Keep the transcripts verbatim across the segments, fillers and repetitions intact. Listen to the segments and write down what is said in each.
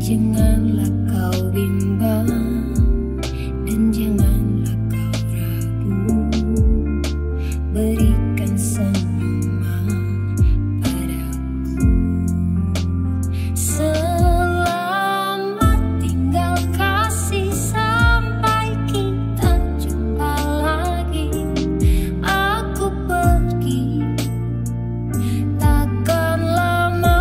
Janganlah kau bimbang dan janganlah kau ragu, berikan senyuman padaku. Selamat tinggal kasih sampai kita jumpa lagi. Aku pergi takkan lama,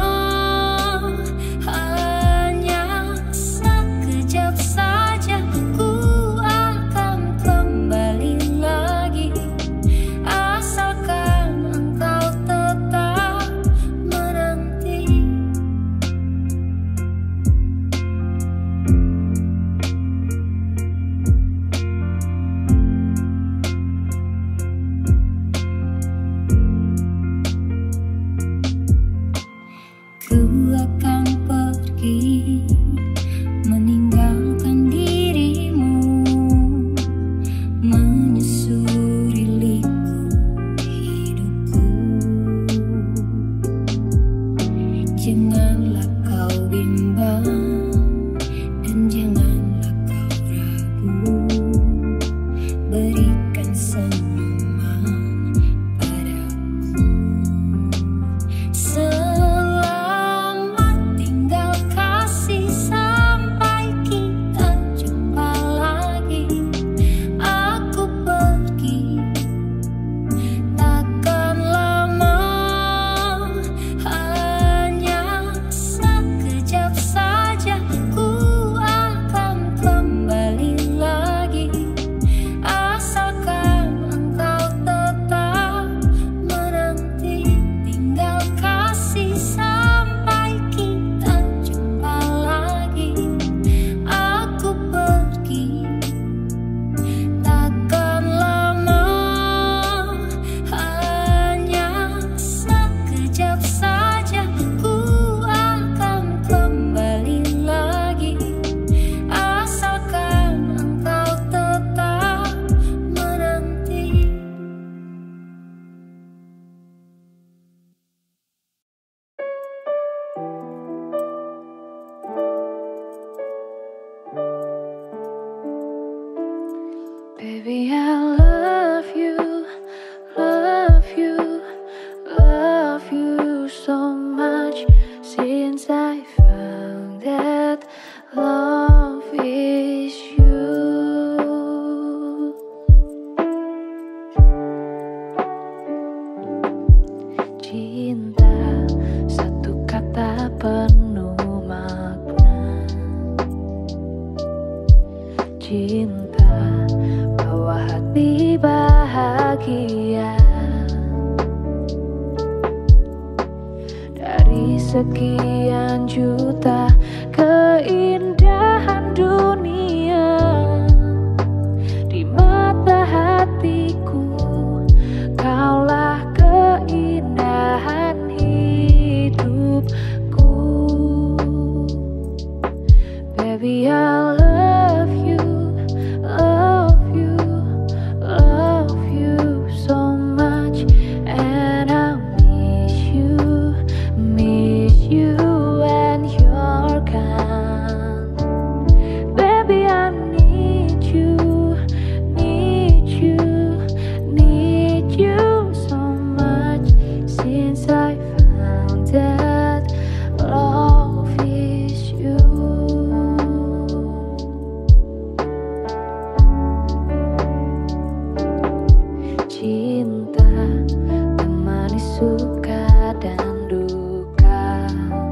hanya sekejap saja ku akan kembali lagi, asalkan engkau tetap menanti. Ku akan pergi meninggalkan dirimu, menyusuri liku hidupku. Janganlah kau bimbang dan janganlah kau ragu, berikan senyuman padaku. Selamat tinggal kasih sampai kita jumpa lagi. Aku pergi takkan lama, hanya sekejap saja ku akan kembali lagi, asalkan engkau tetap menanti. Tinggal kasih sampai kita jumpa lagi. Aku pergi takkan lama, hanya sekejap saja ku akan kembali lagi, asalkan engkau tetap menanti. Baby, I love you, love you, love you so much since I found that love is you. Cinta, satu kata penuh makna. Cinta, bawa hati bahagia. Dari sekian juta keindahan dunia, di mata hatiku kaulah keindahan hidupku. Baby, I love you, love you, love you so much, and I miss you, miss you and your kind. Baby, I need you, need you, need you so much since I found that love is you. Cinta, temani suka dan duka.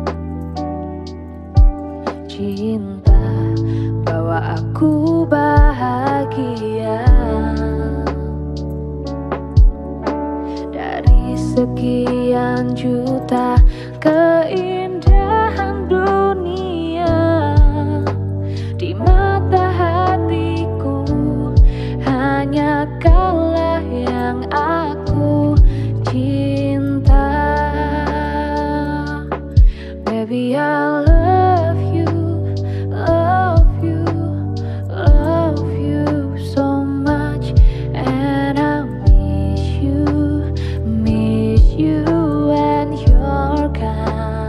Cinta, bawa aku bahagia. Dari sekian juta keindahan dunia, di mata hatiku hanya kaulah yang aku cinta. Baby, I love you, love you, love you so much, and I miss you, miss you and your kind.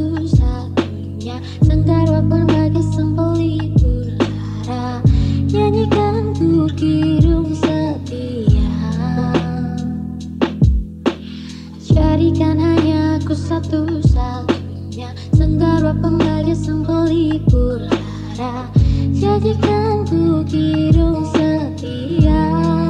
satu-satunya Sengkarwa pun bagi sempelipur lara Nyanyikan ku kirung setia Jadikan hanya ku satu-satunya Sengkarwa pun bagi sempelipur lara Jadikan ku kirung setia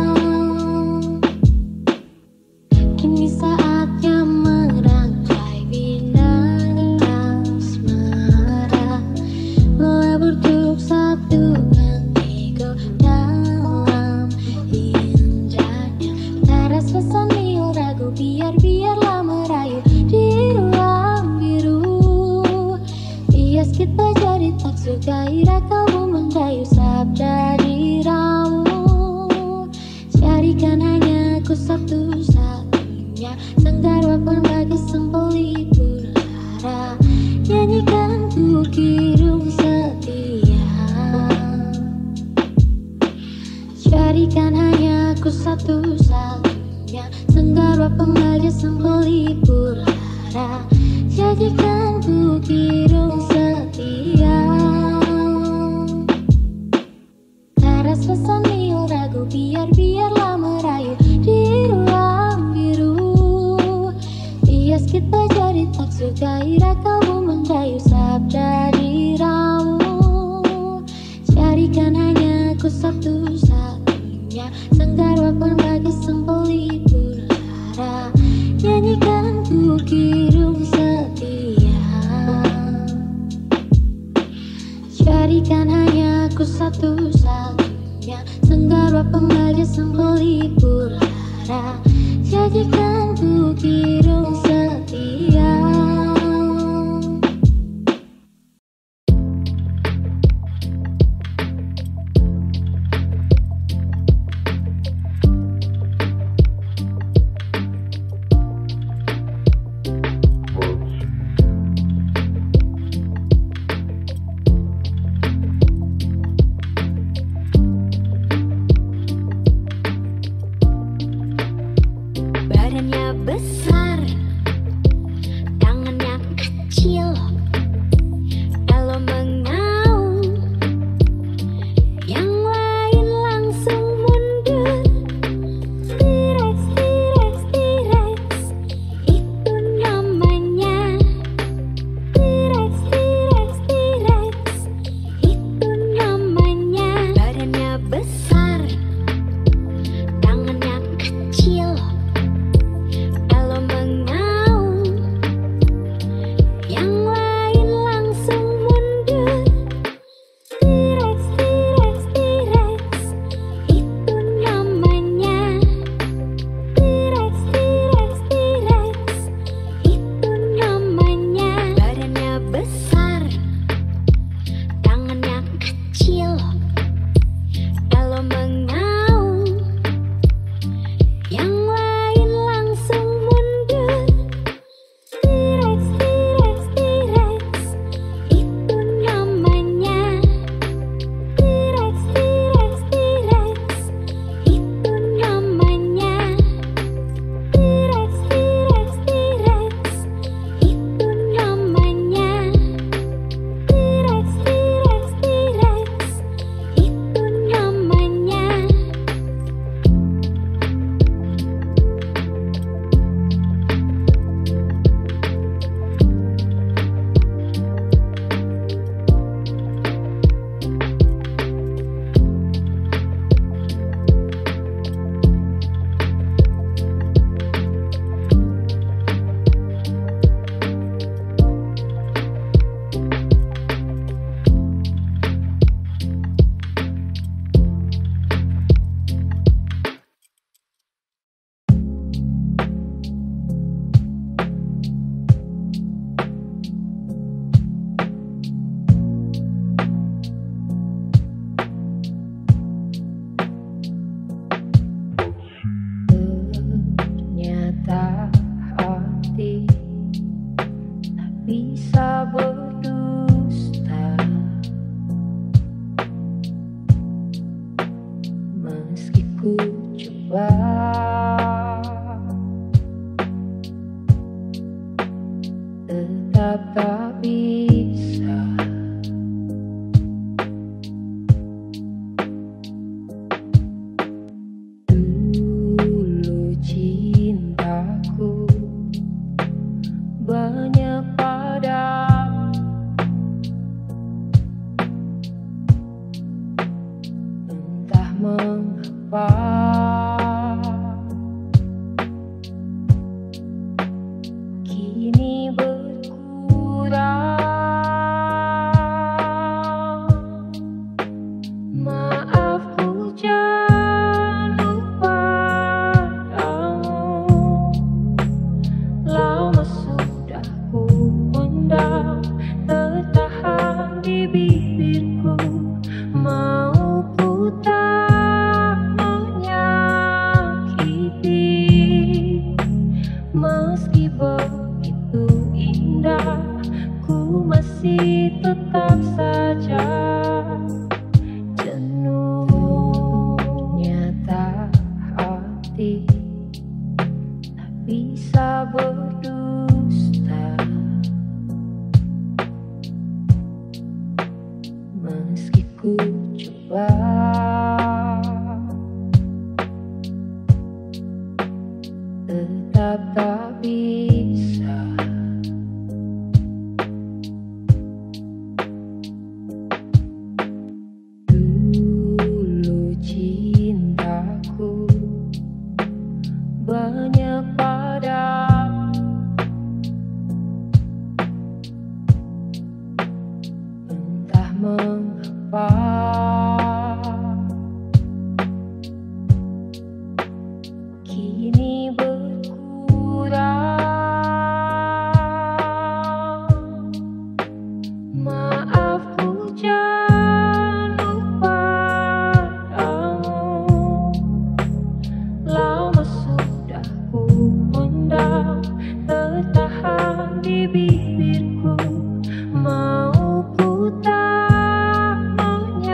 Kini saatnya merangkai bintang asmara Melebur untuk satu ego dalam indranya Teras sambil ragu biar-biarlah merayu di ruang biru Bias kita jadi tak suka ira kalbu mendayu sabda diramu Jadikan hanya ku satu-satunya Sengkarwa pun bagi sempelipur lara Nyanyikan ku kirung setia Jadikan hanya ku satu-satunya Sengkarwa pun bagi sempelipur lara Jadikan ku kirung setia Teras sambil ragu biar-biarlah merayu di ruang biru Bias kita jadi tak suka ira kalbu mendayu sabda diramu Jadikan hanya ku satu-satunya Sengkarwa pun bagi sempelipur lara Nyanyikan ku kirung setia Jadikan hanya ku satu-satunya Sengkarwa pun bagi sempelipur lara Jadikan ku kirung setia Badannya besar, bisa. Dulu cintaku banyak padamu, entah mengapa kini berkurang. Maaf ku jatuh padamu, lama sudah ku pendam, tertahan di bibirku. Mau ku tak menyakiti, meski begitu indah, ku masih tetap saja jenuh. Nyata hati tak bisa berdusta, meski ku coba. Tetap tak bisa. Dulu cintaku banyak padamu, entah mengapa kini berkurang. Maaf ku jatuh padamu, lama sudah ku pendam, tertahan di bibirku. Mau ku tak menyakiti,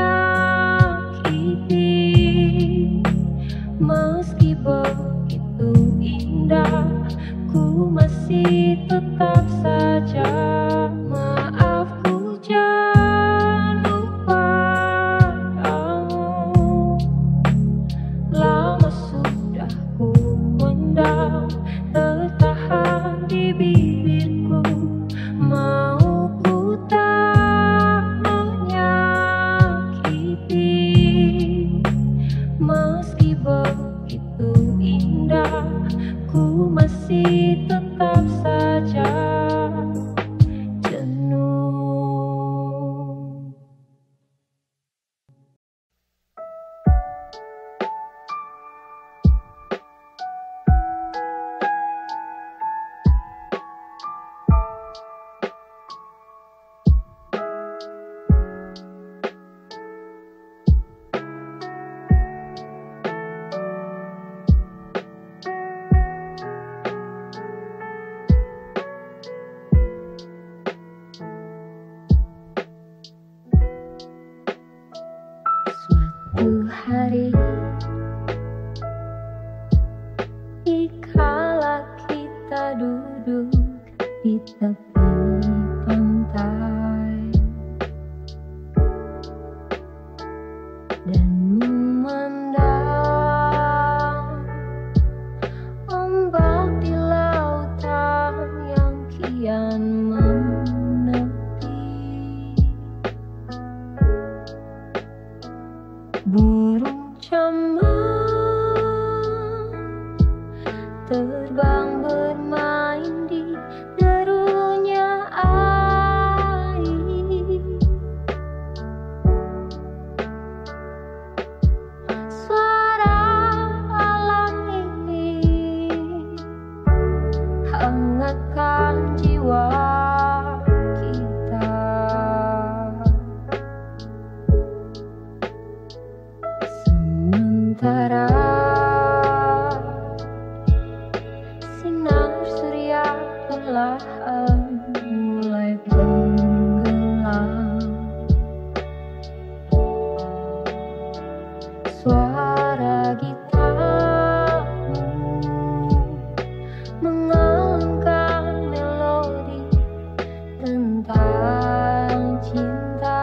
tentang cinta.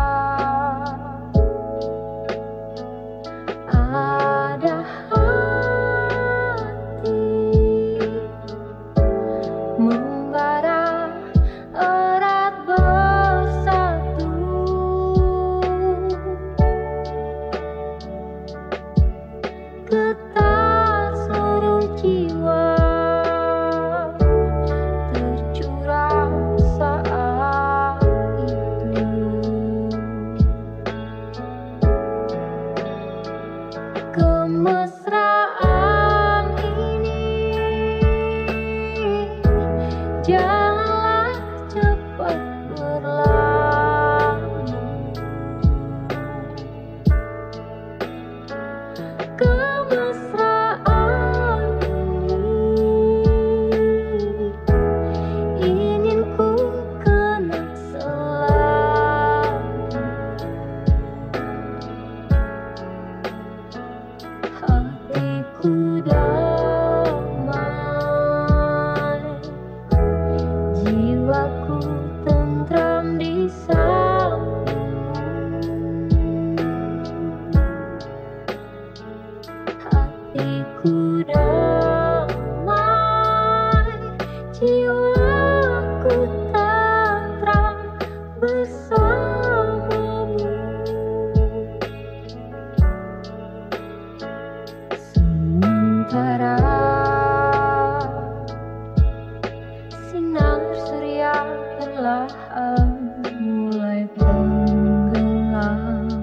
Ada hati membara erat bersatu, getar seluruh jiwa tercurah saat itu. Kemesraan ini janganlah cepat berlalu. Kemesraan ini ingin ku kenang selalu. Hatiku damai, jiwaku tentram di hatiku damai, jiwaku tentram bersamamu. Sementara sinar surya perlahan mulai tenggelam,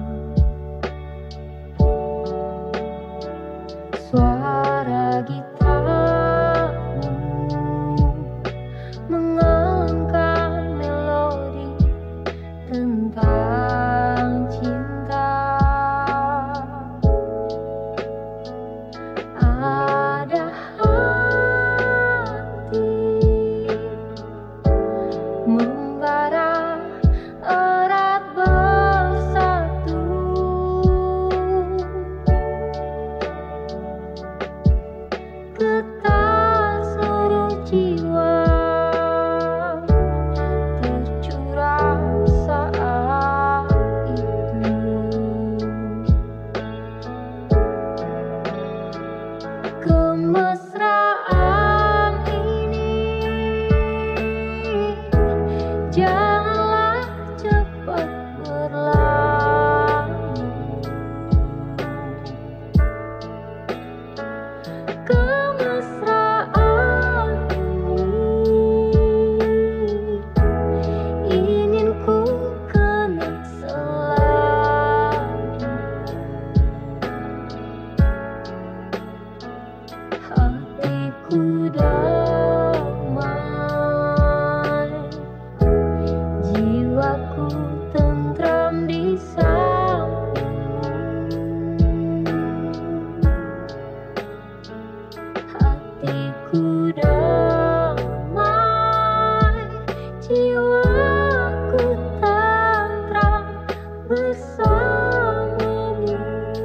suara gitarmu mengalunkan melodi tentang cinta. Ada hati membara erat bersatu, getar seluruh jiwa tercurah saat itu. Kemesraan ini janganlah cepat berlalu. Kemesraan ini ingin ku kenang selalu. Hatiku damai, jiwaku tentram di hatiku damai, jiwaku tentram bersamamu.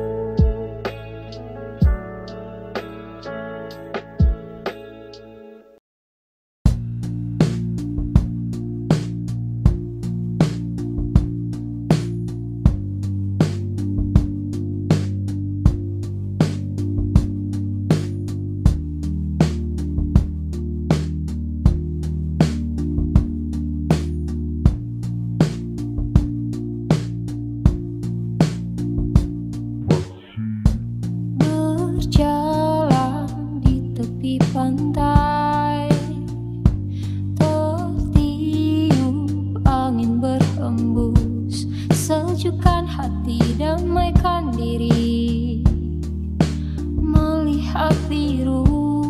Berjalan di tepi pantai, tertiup angin berhembus, sejukkan hati, damaikan diri, melihat biru.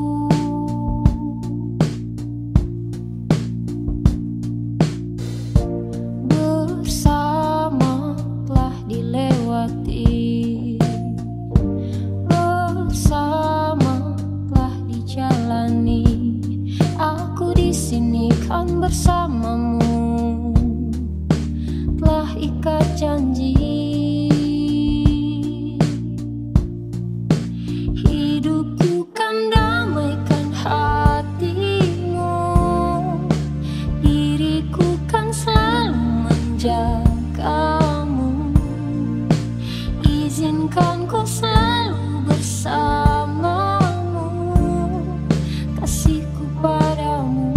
Bersama telah dilewati, bersama telah dijalani. Aku di sini kan bersamamu, telah ikat janji. menjagamu. Izinkan ku selalu bersamamu, kasihku padamu.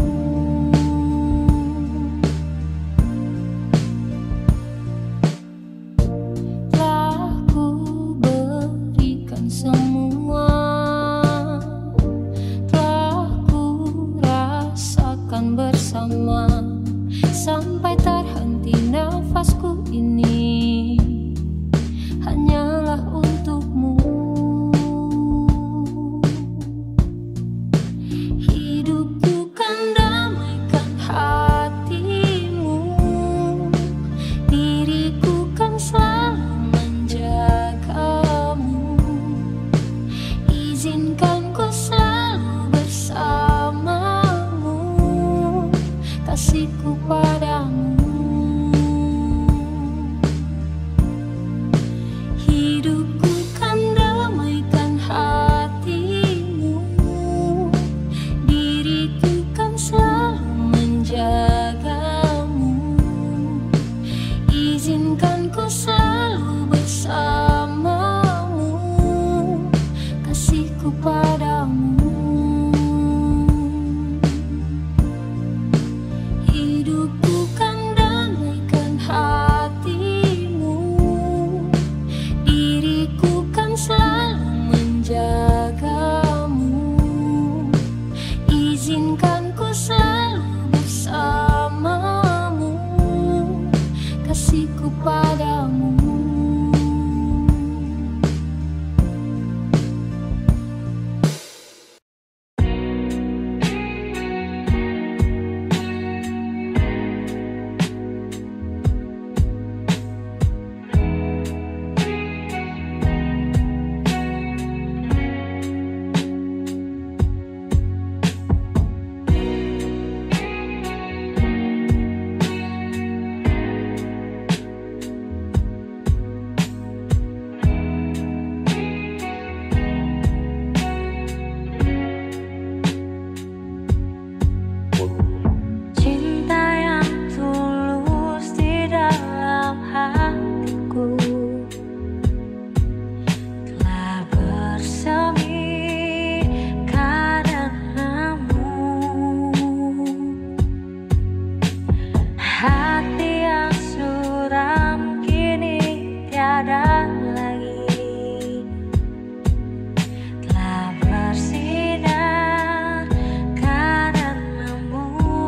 Telah ku berikan semua, telah ku rasakan bersama, sampai terhenti nafasku ini hanyalah untukmu. Hidupku kan damaikan hatimu, diriku kan selalu menjagamu. Izinkan ku selalu bersamamu, kasihku padamu. Hidupku kan damaikan hatimu, diriku kan selalu menjagamu. Izinkan ku selalu bersamamu, kasihku padamu. Hidupku kan damaikan hatimu, diriku kan selalu menjagamu. Izinkan ku selalu bersamamu, kasihku padamu. Cinta yang tulus di dalam hatiku telah bersemi karenamu. Hati yang suram kini tiada lagi, telah bersinar karenamu.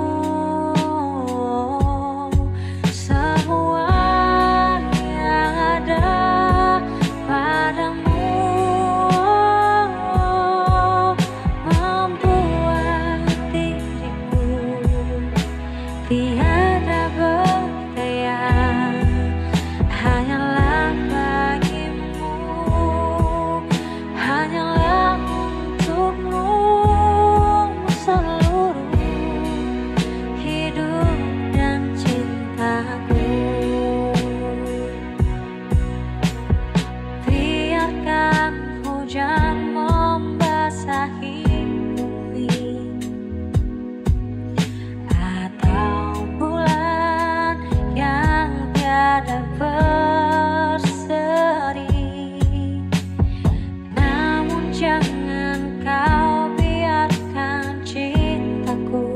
Semua yang ada padamu membuat diriku tiada berdaya. Hanyalah bagimu, hanyalah untukmu seluruh hidup dan cintaku. Biarkan hujan membasahi bumi atau bulan yang tiada berseri, namun jangan kau biarkan cintaku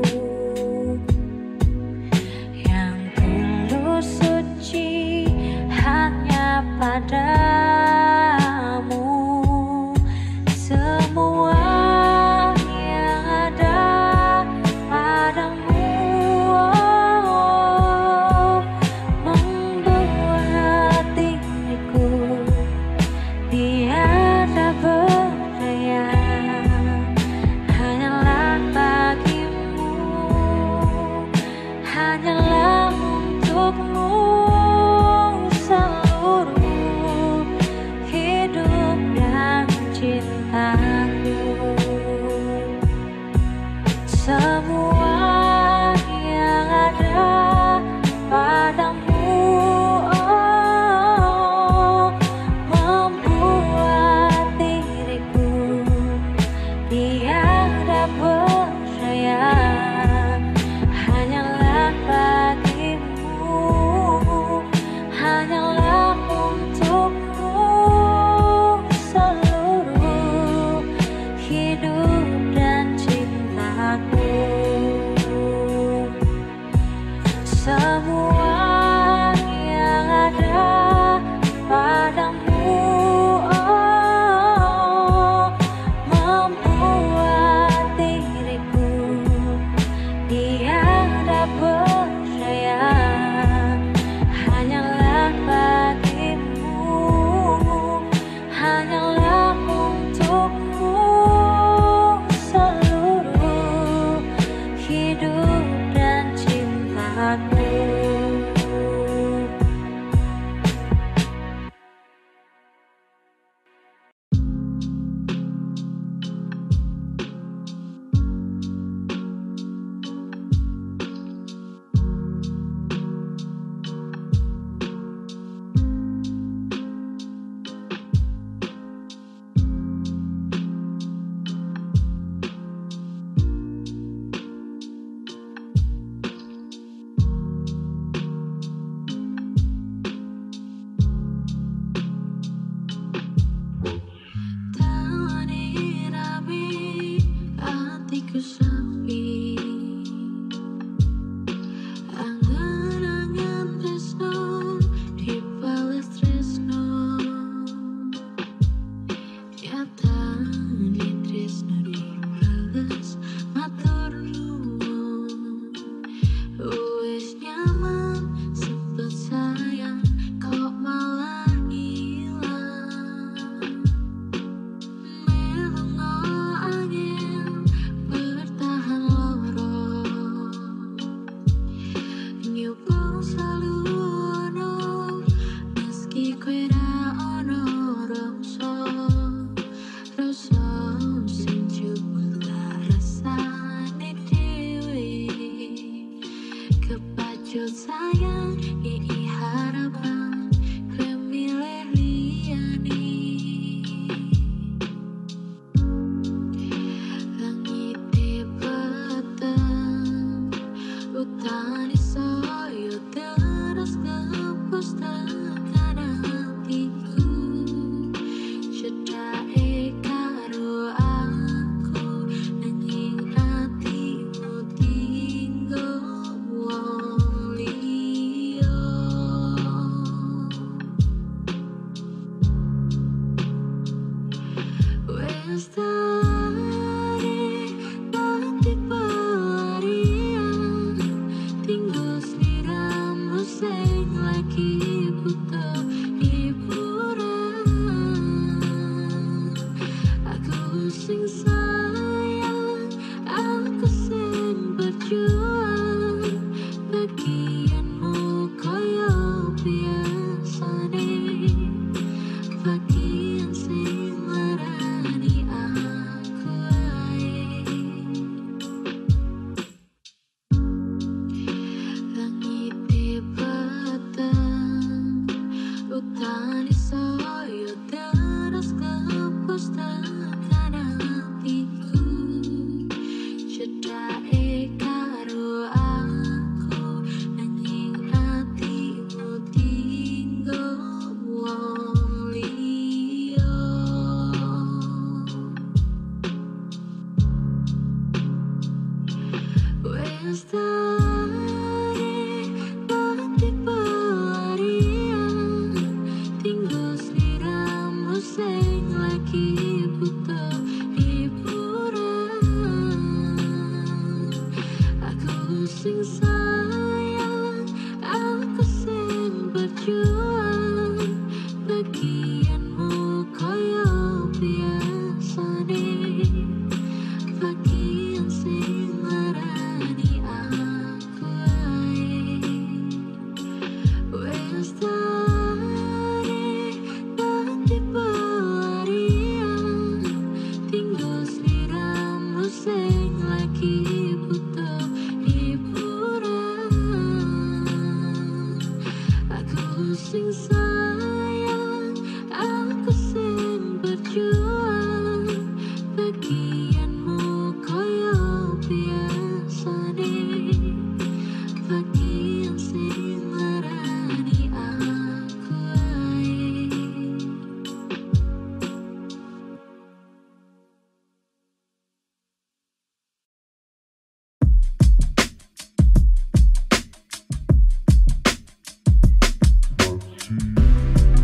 yang tulus suci hanya padamu. Semua yang ada padamu membuat diriku tiada berdaya. Hanyalah bagimu, hanyalah untukmu seluruh hidup dan cintaku. Semua yang ada padamu oh, membuat diriku tiada berdaya. Hanyalah bagimu, ii harapan kowe milih liyane. Langite peteng utane saya terus ngepus tekan hatiku. Cedake karo aku nanging hatimu tinggo wong liya. Wes tari nanti pelarian tinggal sliramu sing lagi butuh hiburan. Aku sing sayang, aku sing berjuang, bagianmu koyo biasane, bagian sing larani aku ae. Langite peteng utane saya terus ngepus tekan hatiku. Cedake karo aku nanging hatimu tinggo wong liya. Wes tari nanti pelarian tinggal sliramu sing lagi butuh hiburan. Aku sing sayang, aku sing berjuang, bagianmu koyo biasane, bagian sing larani aku ae. Wes tari nanti pelarian tinggal sliramu sing lagi butuh hiburan. Aku sing sayang, aku sing berjuang, bagianmu koyo biasane, bagian sing larani aku ae. Thank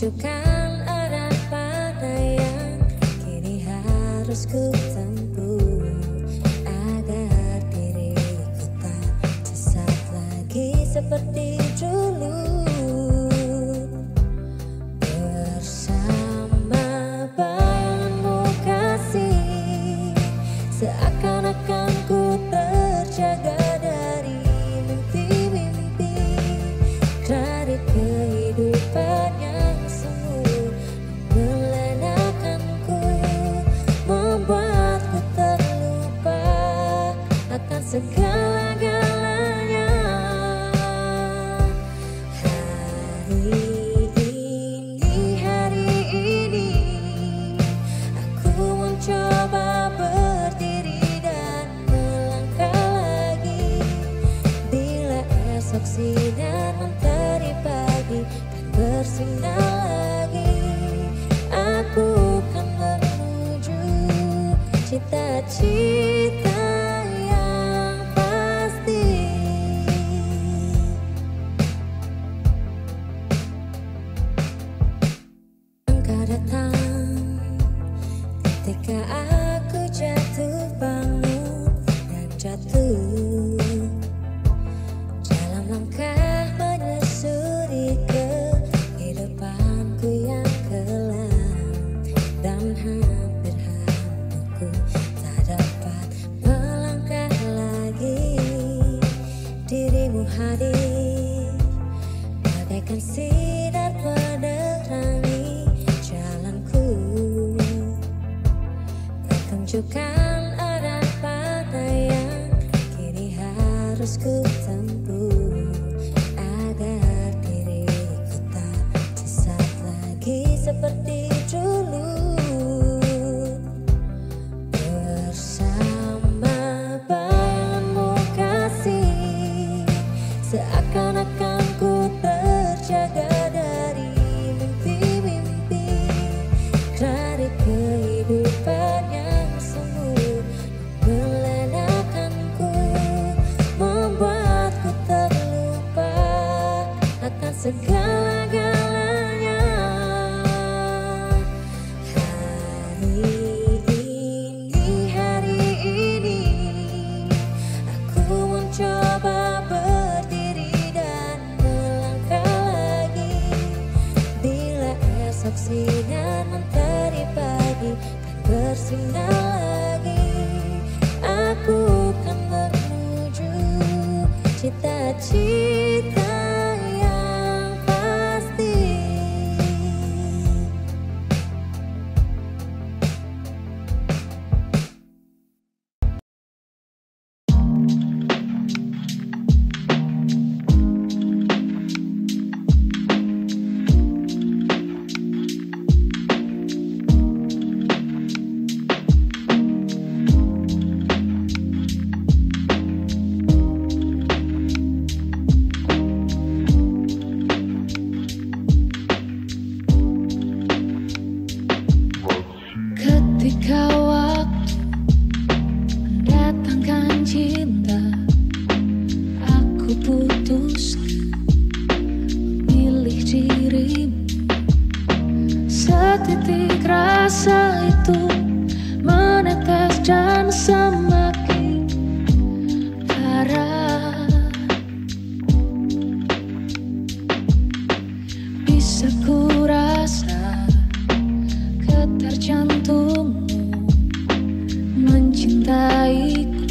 tunjukkan arah pada yang kini harus ku tempuh, agar diriku tak sesat lagi seperti dulu. Bersama bayanganmu kasih, seakan-akan ku terjaga dari mimpi-mimpi, dari kehidupan yang semu melenakanku, membuatku terlupa akan segala-galanya. Hari ini, hari ini aku mencoba berdiri dan melangkah lagi. Bila esok sinar mentari pagi dan bersinar lagi, aku kan menuju cita-cita yang pasti. Engkau datang ketika aku jatuh bangun dan jatuh dalam langkah menyusuri kehidupanku yang kelam, dan hampir-hampir ku tak dapat melangkah lagi. Dirimu hadir bagaikan sinar penerangi jalanku, tunjukkan arah pada yang kini harus ku tempuh, agar diriku tak sesat lagi seperti dulu. Bersama bayanganmu kasih, seakan-akan ku terjaga dari mimpi-mimpi, dari kehidupan yang semu melenakanku, membuatku terlupa akan segala-galanya. Hari ini, hari ini aku mencoba berdiri dan melangkah lagi. Bila esok sinar mentari pagi dan bersinar lagi, aku kan menuju cita-cita yang pasti. Ketika waktu mendatangkan cinta, aku putuskan memilih dirimu. Setitik rasa itu menetes dan semakin parah. Bisa ku rasa getar jantungmu mencintaiku,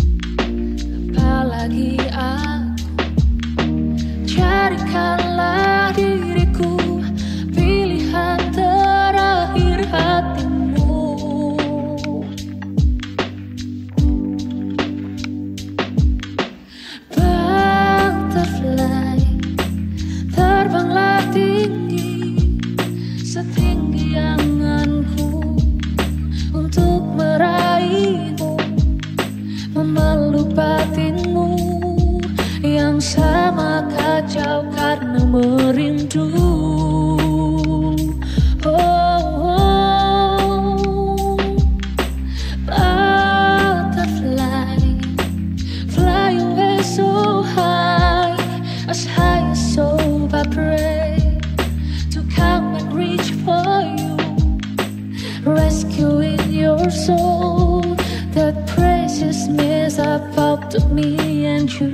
apalagi aku. Carikanlah diriku, pilihan terakhir hatimu. rescuing your soul. The precious mess about me and you.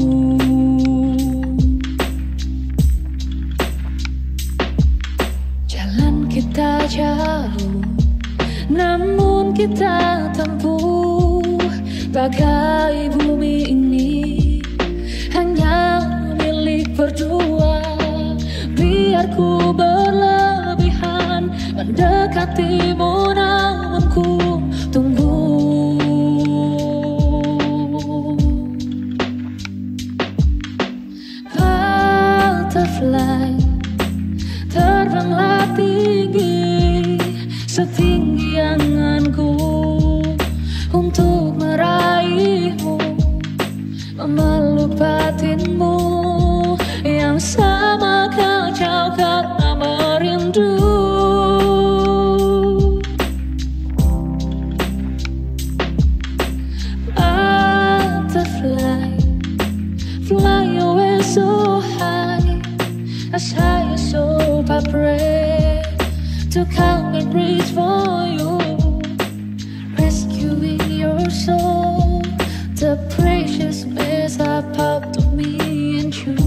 Jalan kita jauh, namun kita tempuh. Bagai bumi ini hanya milik berdua. Biar ku berlebihan mendekatimu, namun ku tunggu. Butterfly, terbanglah tinggi setinggi anganku untuk meraihmu, memeluk batinmu yang sama kacau karena merindu. Butterfly, fly away so high, as high as hope I pray to come and reach for you, rescuing your soul. The precious mess about me and you.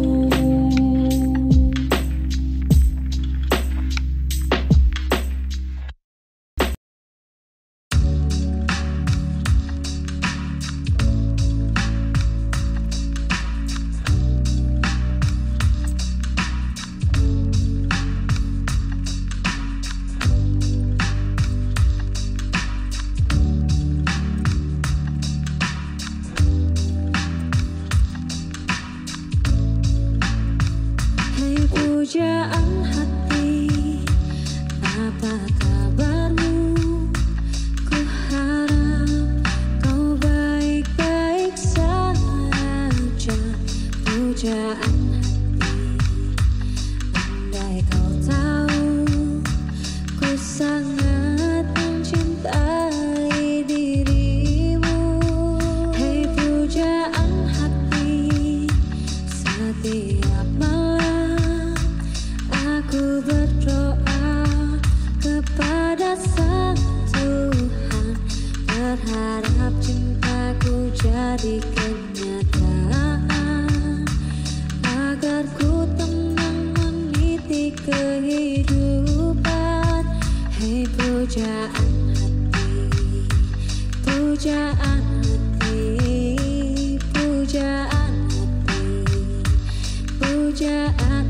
Pujaan hati, apa kabarmu? Ku harap kau baik-baik saja. Pujaan hati, andai kau tahu ku sangat mencintai dirimu. Hei pujaan hati, setiap malam aku berdoa kepada Sang Tuhan, berharap cintaku jadi kenyataan, agar ku tenang meniti kehidupan. Hei pujaan hati, pujaan hati, pujaan hati, pujaan hati.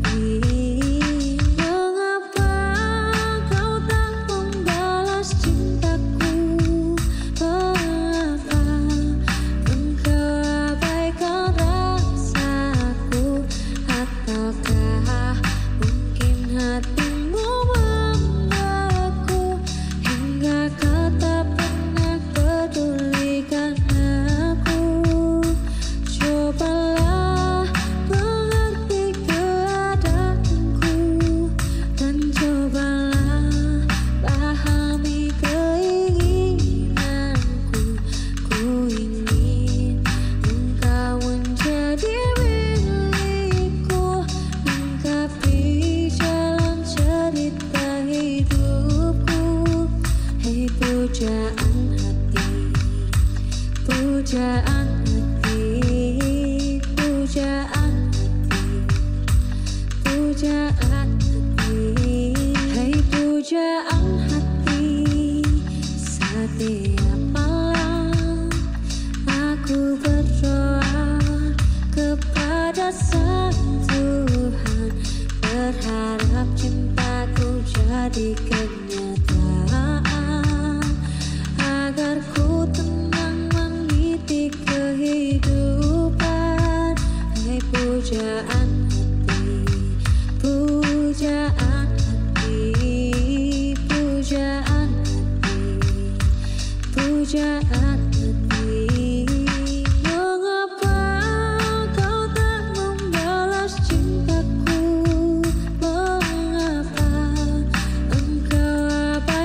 Pujaan hati, pujaan hati, pujaan hati. Hei pujaan hati, setiap malam aku berdoa kepada Sang Tuhan, berharap cintaku jadi kenyataan, agar ku tenang meniti kehidupan. Hei pujaan hati, pujaan hati, pujaan hati, pujaan hati. Mengapa kau tak membalas cintaku? Mengapa engkau abaikan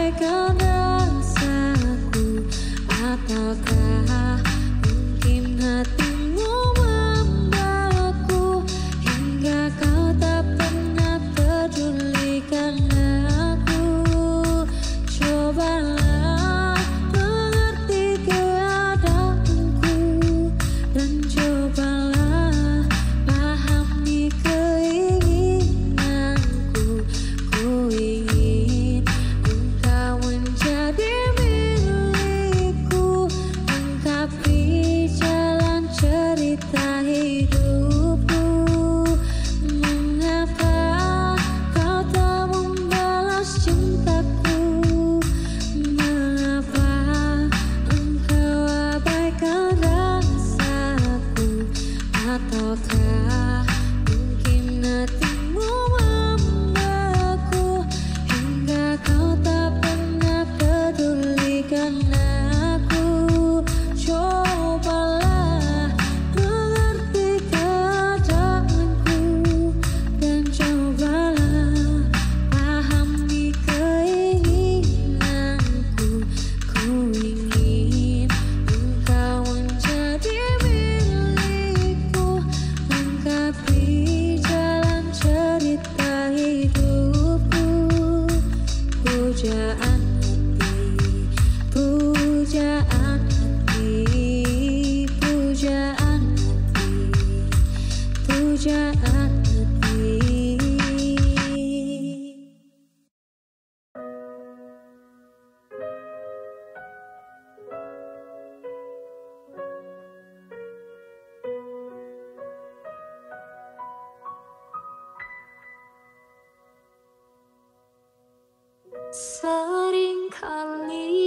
Seringkali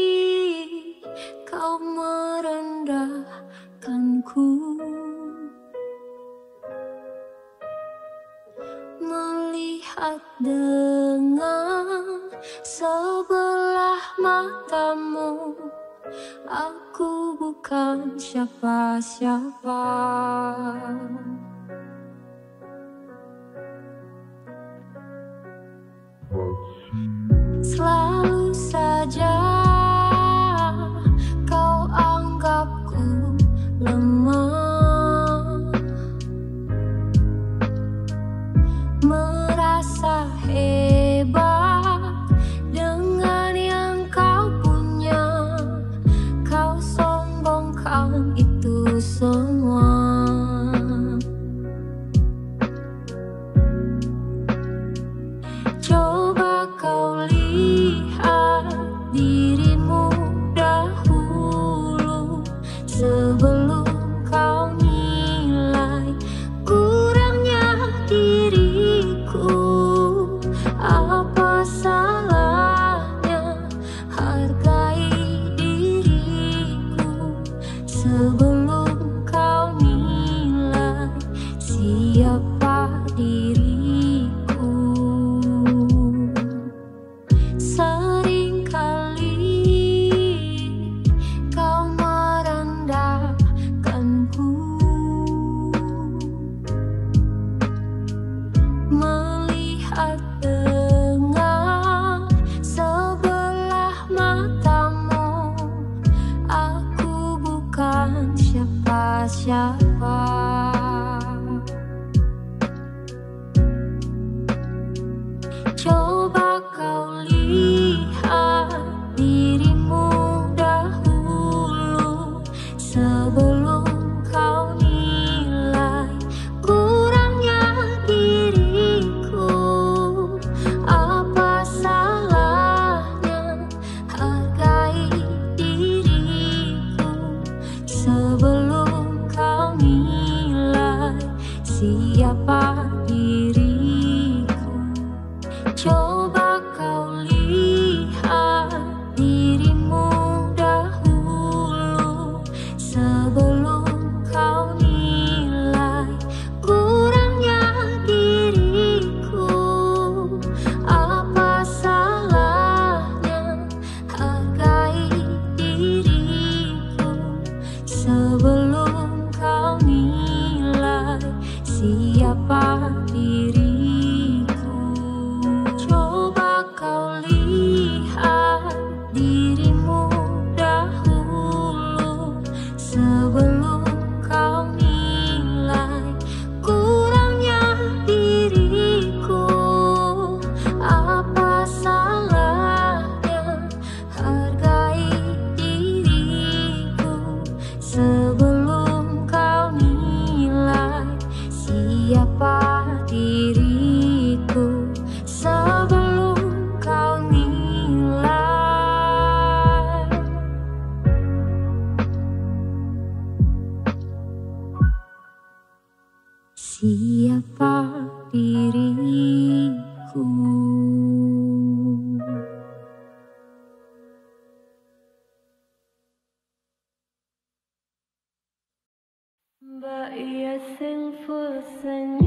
kau merendahkanku, melihat dengan sebelah matamu. Aku bukan siapa-siapa. Selalu saja kau anggapku lemah, merasa hebat dengan yang kau punya. Kau sombongkan itu semua. Coba kau lihat dirimu dahulu sebelum kau nilai kurangnya diriku. Apa salahnya hargai diriku sebelum kau nilai siapa diriku. Seringkali kau merendahkanku, melihat dengan sebelah matamu. Aku bukan siapa-siapa. Coba kau lihat dirimu dahulu sebelum kau nilai kurangnya diriku. Apa salahnya hargai diriku sebelum kau nilai siapa diriku. Coba kau lihat dirimu dahulu sebelum kau nilai kurangnya diriku. Apa salahnya hargai diriku sebelum kau nilai siapa diriku. Coba kau lihat dirimu dahulu sebelum kau nilai kurangnya diriku. Apa salahnya hargai diriku sebelum kau nilai siapa diriku. Sebelum kau nilai siapa diriku. Mbak iya sing full senyum